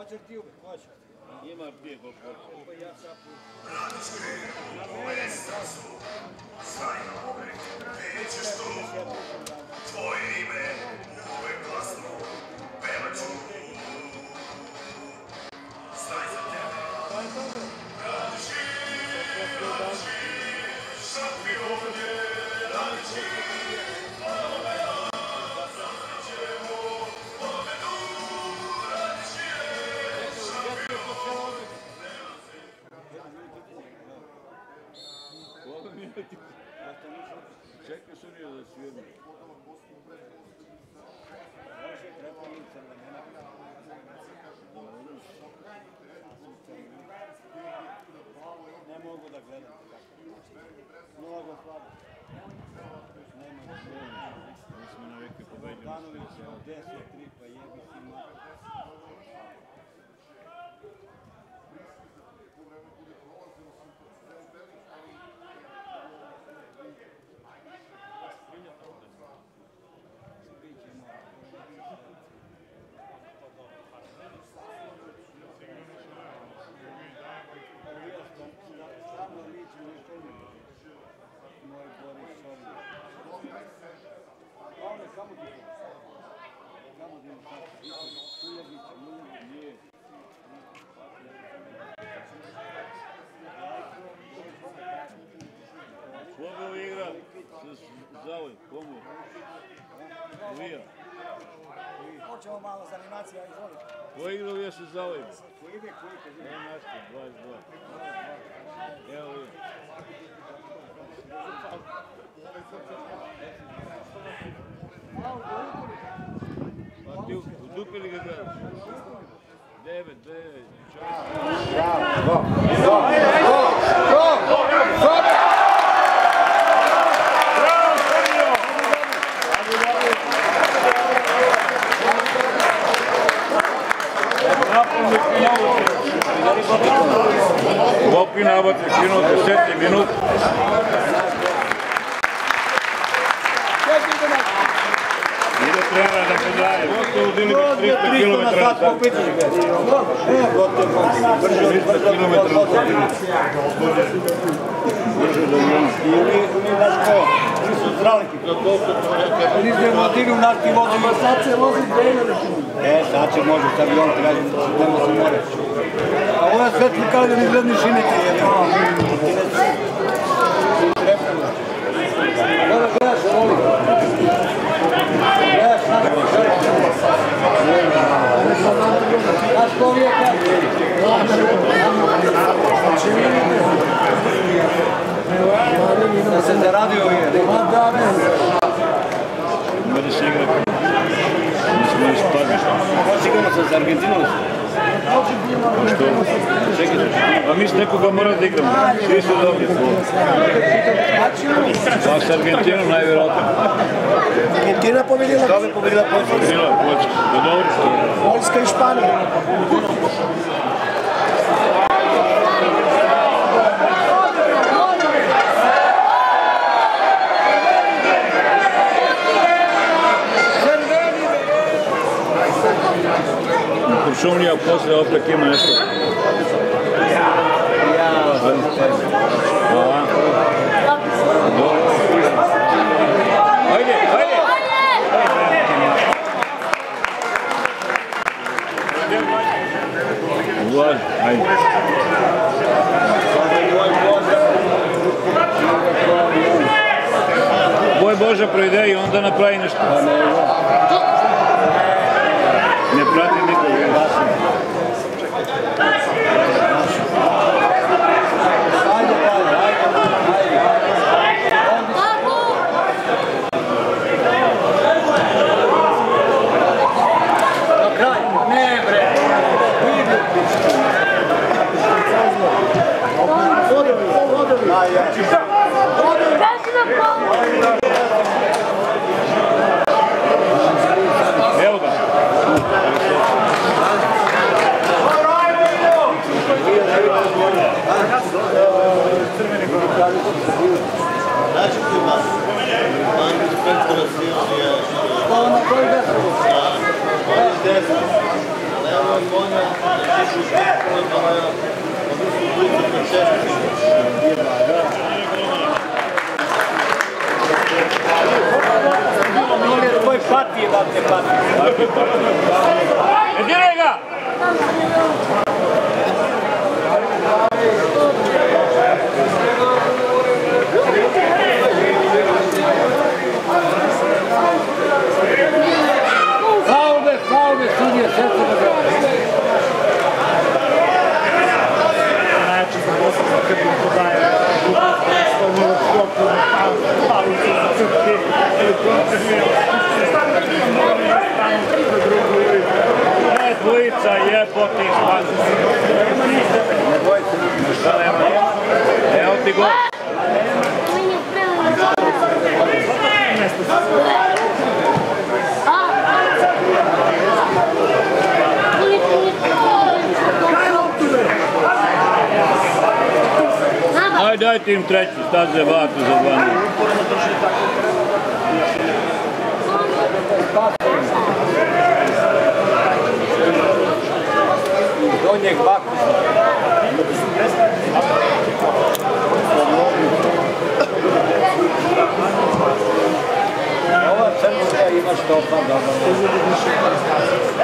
Hoćeš ti uvek, hoćeš. Ima prije koliko hoće. Mesta su, znaju uvek, nećeš tu, tvoje ime uvek glasno, pevat ću. Znaj za tebe, radi živ, šampion je, radi živ. Čekaj su nije da svirnu. Ne mogu da gledam. Mnogo slabo. Nema da Mi smo na veke pobedili. Danović je 10-3 pa jebi si ima. Koga igra? Zavoj, komu? Uvija. Hoćemo malo za animacija, izvoli. Ko igra Uvija se Zavoj? Ko ide, ko ide? Evo naški, 22. Evo Uvija. Pa ti udupili ga gledaš? 9, 9, Bravo! Volpi nabad je skinuo 10 minut. Ide treba da se daje. Gotovo bili 300 km na sat. 300 km na sat. Ili naš ko? Oni su zraliki. Oni se vodili u naš ti vozimo. Sad se vozi Dejler. Sad će može, sad bi on tražiti da se more. A ovo je svetli kao da ne gledni šineke. Ovo gledaš, voli. Gledaš, znaš ko je kad? Da se zaradio je. Ima da se igra. Nismo još padli. Hoće igramo sa Argentinom? Što? Čekajte. A mi s nekoga moramo da igramo. Svi su dobri. Pa s Argentinom najvjerojatno. Argentina pobedila? Šta bi pobedila Poljska? Pobedila je Poljska. Da dobro što je. Poljska i Španija. Kuršumlija posle opet ima nešto. Ajde, ajde! Uvaži, ajde. Boj Boža projde i onda napravi nešto. Ne prati nikoga. Na kraj, ne bre! Vodovi! Evo ga. Znači ti vas, manj spektra sviđa. Pa na koji desno? Oni desno. konja, tišu konja, oni su blizu kod češće. Tvoj pati je da te pati. Diraj ga! Faulbe, sudije, srce da ga... Znači, za Bosna kad im podaje stolno sklopu na palicu za crke ili kontrne, Ne dvojica je po tim španjima. Ne dvojica. Šta nema? Evo ti gol. Ajde, dajte im treću, staze vatu za 2-0. Donjeg vaku. Ova crnska ima štopa, dobro.